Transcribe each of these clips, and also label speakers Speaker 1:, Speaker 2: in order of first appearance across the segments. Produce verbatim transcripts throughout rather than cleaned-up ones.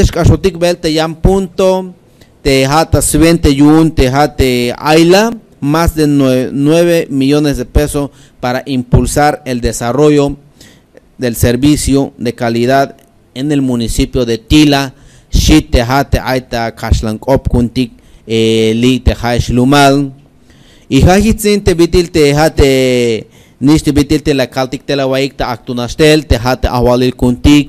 Speaker 1: Escasotic bel te yan punto, te jata siguiente yun, te jate Ayla, más de nueve millones de pesos para impulsar el desarrollo del servicio de calidad en el municipio de Tila. Shit te jate aita kashlank op kuntik li te haish lumal. Y hajitzin te bitil te jate nish te bitil te la kaltik te la waik ta aktunastel te jate awalil kuntik.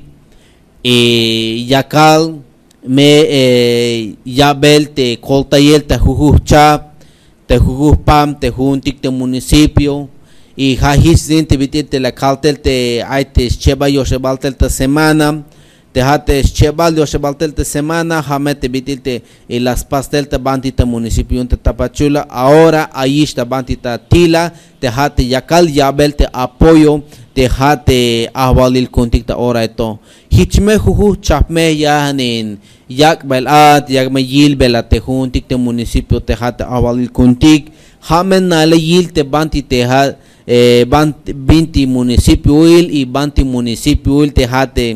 Speaker 1: Y yakal me eh, yabel te koltayel te jujuh chap te jujuh pam te juntik te municipio y hajis te bitil te la kaltel te aite cheba yo shebaltel te semana te hate chebal yo shebaltel te semana jame te bitil te y las pastel te bantita municipio te Tapachula ahora ahí está bantita Tila te hate yakal yabel te apoyo te hate ahwalil kuntik ta ora eto hichme juju chapme yahanin yak belat yak me yil belate juntik te municipio te hate ahwalil kuntik hamen nale yil te banti te ha eh, bant binti municipio il y banti municipio il te hate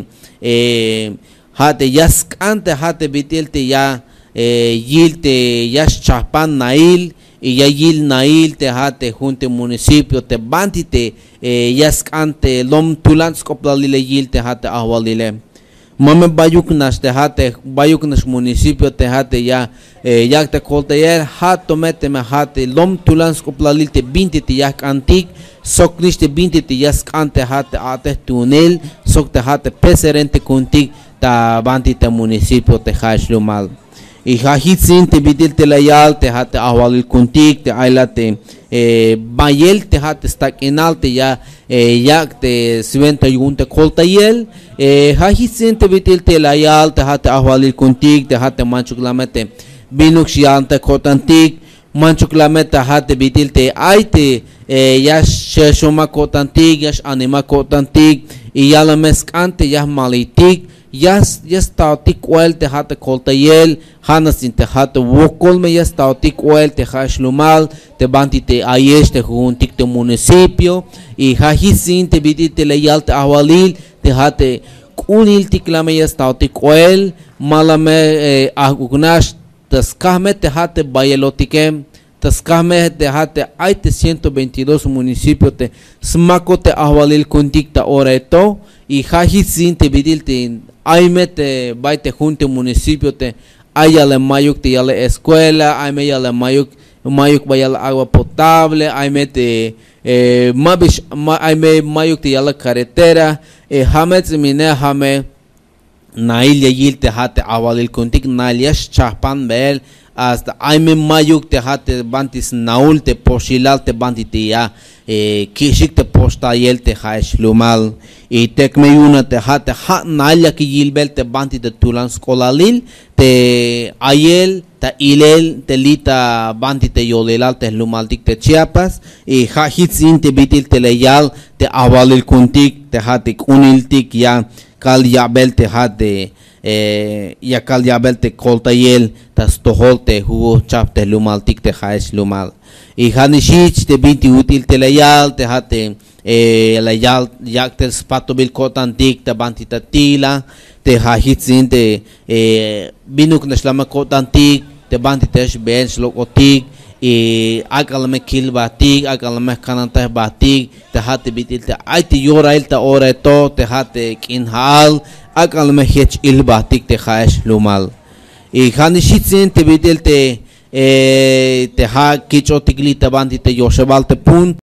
Speaker 1: eh, hate yaskan te hate bitil te ya eh, yil te yas chapan nail y ya yil nail te hate junte municipio te banti te eh, yaskante lom tulans koplalile yil te hate ahwalile mame bayuknas te hate bayuknas municipio te hate ya eh, yak te koltayer hat tomete me hate lom tulans koplalil te binti te yak antik soknish te binti te yaskante hate ate tunel sok te hate peserente kuntik ta banti te municipio te hashlu mal y hajitzin te bitil te layal te hate ahwalil kuntik te ailate eh, bayel te hate stak enal te ya eh, yak te siventa yun te koltayel eh, hajitzin te bitil te layal te hate ahwalil kuntik te hate manchuklamete binuk shian te kotantik manchuklamete hate bitil te aite eh, yash shoma kotantik yash anima kotantik y yala meskante yah malitik yas yas tautik oil te hate koltayel hanasin te hate wokol me yas tautik oil te hashlumal te banti te ayesh te juntik te municipio y hajisin te biti te leyal te awalil te hate kunil tiklame yas tautik oil malame eh, agugnash taskahme te hate bayelotikem taskahme te hate aite ciento veintidós municipio te smako te awalil kuntik ta oreto y hajisin te bitil te aime te baite junte municipio te ayale mayuk te yale escuela aime yale mayuk mayuk bayale agua potable aime te eh, mabish ma, aime mayuk te yale carretera e eh, hamet mine hame nail yil te hate awalil kuntik nail yash chahpan bel hasta aime mayuk te hate bantis naul te poshilal te banti ya eh, kishik te postayel te haish lumal y tekme yuna te hate ha nalia ki yilbel te banti te tulan skolalil te ayel te ilel te lita banti te yolelal te lumaltik te Chiapas y ha hitzin te bitil te leyal te awalil kuntik te hate kuniltik ya kal yabel te hate eh, ya kal yabel te koltayel tas tohol te hugo chap te lumaltik te haish lumal y hanishich te binti util te leyal te hate eh, la yal yak te spato bil kotantik te banti te Tila te hahitzin te eh, binuk naslama kotantik te banti te bench lokotik e akalame kil batik akalame kanantah batik te hate bitil te aiti yorail te ore to te hate kinhal akalame hech il batik te haish lumal y hanishitsin te bitil te eh, te ha kichotikli te banti te yoshebal te punt